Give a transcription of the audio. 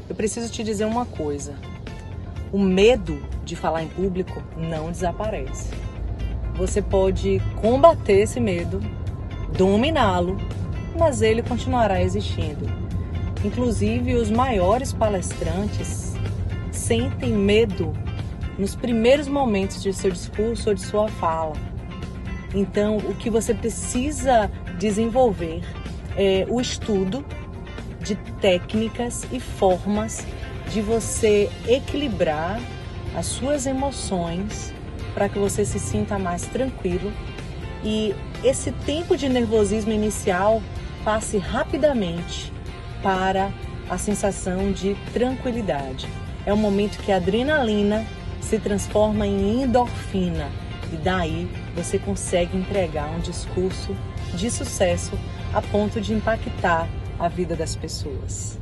eu preciso te dizer uma coisa. O medo de falar em público não desaparece. Você pode combater esse medo, dominá-lo, mas ele continuará existindo. Inclusive, os maiores palestrantes sentem medo nos primeiros momentos de seu discurso ou de sua fala. Então, o que você precisa desenvolver é o estudo de técnicas e formas de você equilibrar as suas emoções para que você se sinta mais tranquilo e esse tempo de nervosismo inicial passe rapidamente para a sensação de tranquilidade. É o momento que a adrenalina se transforma em endorfina e daí você consegue entregar um discurso de sucesso a ponto de impactar a vida das pessoas.